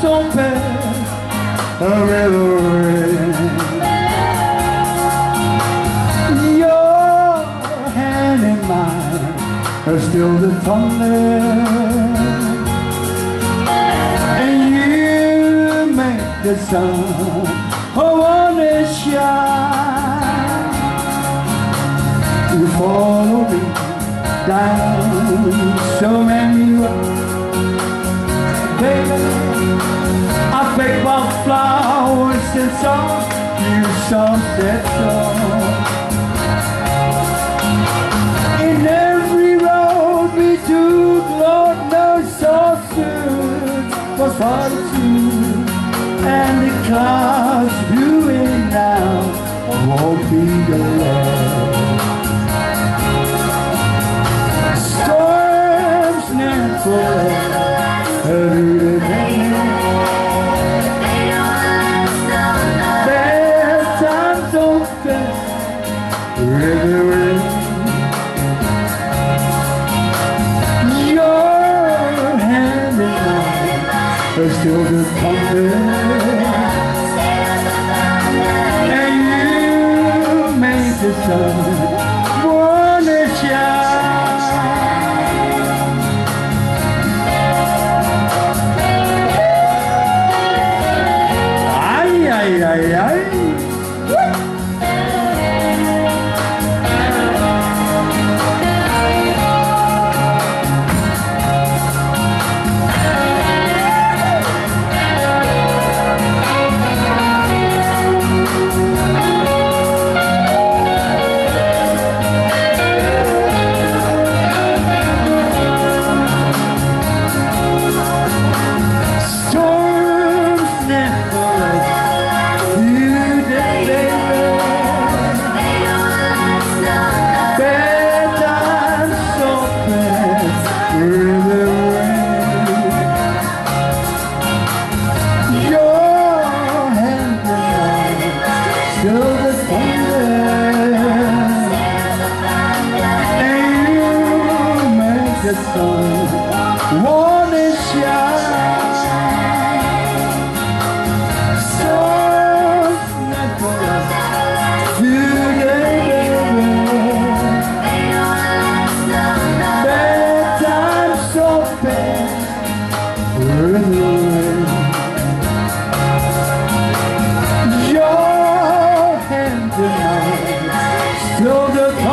a river rain. Your hand in mine are still the thunder, and you make the sun wanna shine. You follow me down so many roads, baby. I pick my flowers and songs, you sunset song. In every road we took, Lord knows so soon was solitude, and the clouds viewing now won't be alone. Storms never every day. Their time don't spend river rain. Your hand in mine are still the thunder, and you make the sun wanna shine. Ay, ay, ay, ay. Your hand in mine, still the